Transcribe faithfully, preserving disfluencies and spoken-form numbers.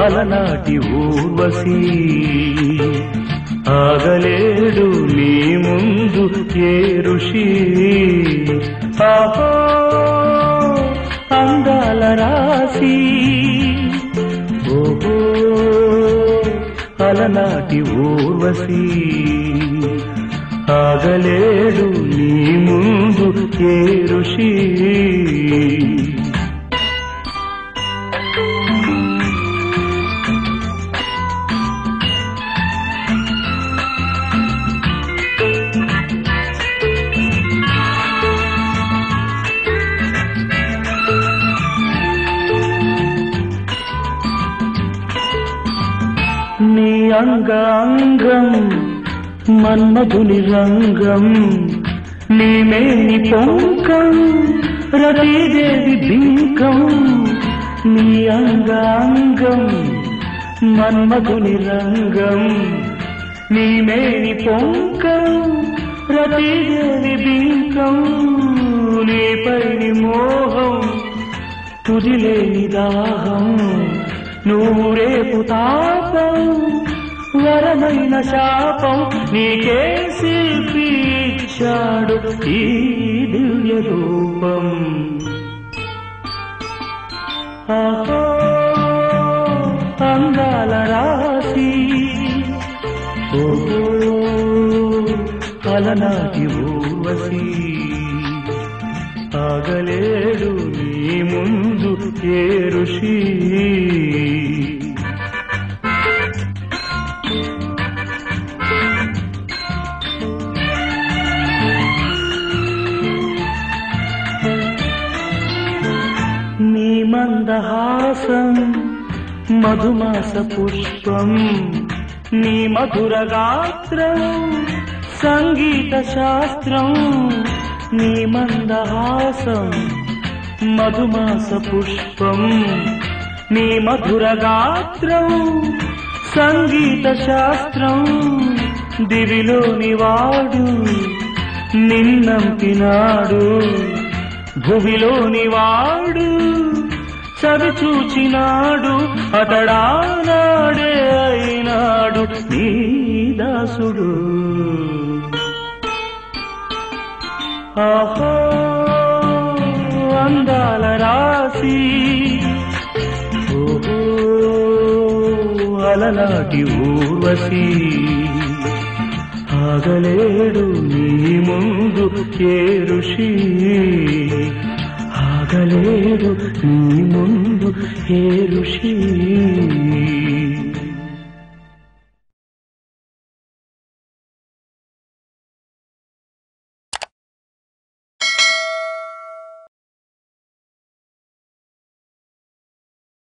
అలనాటి ఊర్వశి ఆగలేడు నీ ముందు ఏ ఋషి ఆహో అందాల రాశి ఓహో అలనాటి ఊర్వశి ఆగలేడు నీ ముందు ఏ ఋషి నీ అంగాంగం మన్మధుని రంగం నీ మేని పొంకం రతీదేవి బింకం నీ అంగాంగం మన్మధుని రంగం నీ మేని పొంకం రతీదేవి బింకం నీపైని మోహం తుదిలేని దాహం నూరేపు తాపం వరమైన శాపం నీకే శిల్పి ఇచ్చాడు ఈ దివ్య రూపం ఆహో అందాల రాశి ఓహో అలనాటి ఊర్వశి ఆగలేడు నీ ముందు ఏ ఋషి నీ మందహాసం మధుమాస పుష్పం నీ మధుర గాత్రం సంగీత శాస్త్రం నీ మందహాసం మధుమాస పుష్పం నీ మధుర గాత్రం సంగీత శాస్త్రం దివిలోని వాడు నిన్నంపినాడు భువిలోని వాడు చవి చూచినాడు అతడానాడే అయినాడు నీ దాసుడు ఆహో అందాల రాశి ఓహో అలనాటి ఊర్వశి ఆగలేడు నీ ముందు ఏ ఋషి ఆగలేడు నీ ముందు ఏ ఋషి